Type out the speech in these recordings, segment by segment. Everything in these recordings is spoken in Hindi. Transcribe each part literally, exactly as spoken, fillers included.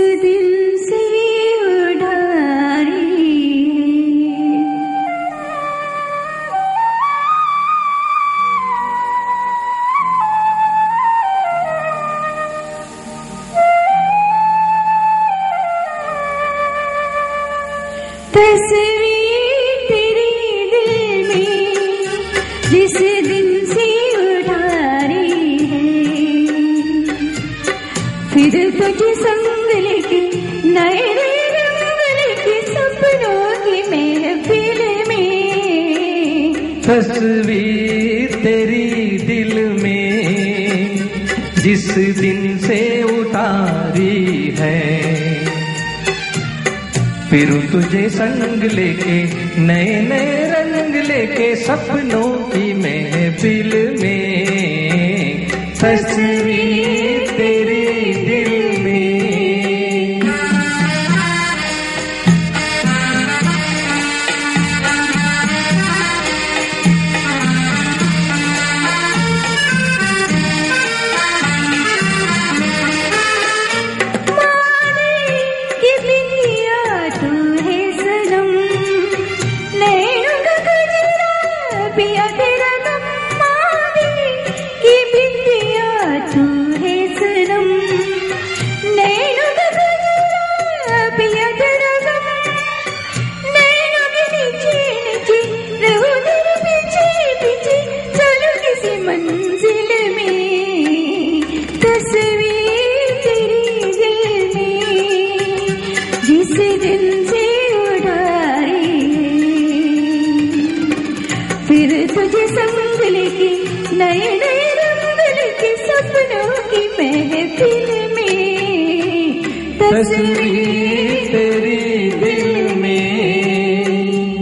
दिन से उधारी तस्वीर तेरे दिल में जिस दिन से उधारी है, फिर तुझे संग लेके नए नए रंग लेके सपनों की महफिल में। तस्वीर तेरी दिल में जिस दिन से उतारी है, फिर तुझे संग लेके नए नए रंग लेके सपनों की महफिल में। तस्वीर तेरी दिल में। पिया तेरा गम्मा की बिंदिया तू है सनम, नैनों का गजरा पिया तेरा गम्मा, नैनों के नीचे नीचे रहो तेरे पीछे पीछे चलो किसी मंजिल में। तस्वीर तेरी दिल में जिस दिन से फिर तुझे संग लेके नए नए रंग लेके सपनों की महफिल में। तस्वीर तेरी दिल में।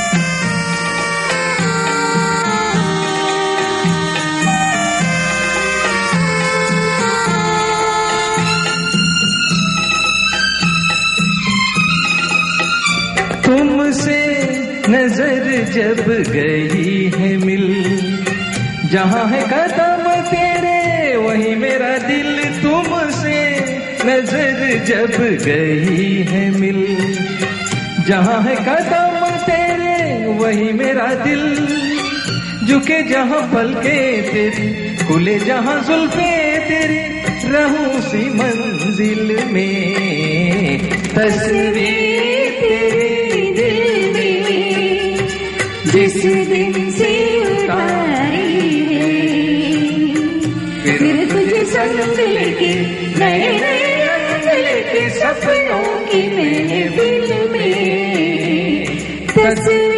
तुमसे नजर जब गई है मिल, जहाँ है कदम तेरे वही मेरा दिल। तुमसे नजर जब गई है मिल, जहाँ है कदम तेरे वही मेरा दिल। झुके जहाँ पलके तेरी, खुले जहाँ जुल्फे तेरी, रहूं सी मंजिल में। तस्वीर तेरी दिल में जिस दिन से उतारी है, फिर तुझे संग लेके नए नए रंग लेके सपनों की महफिल में। तस्वीर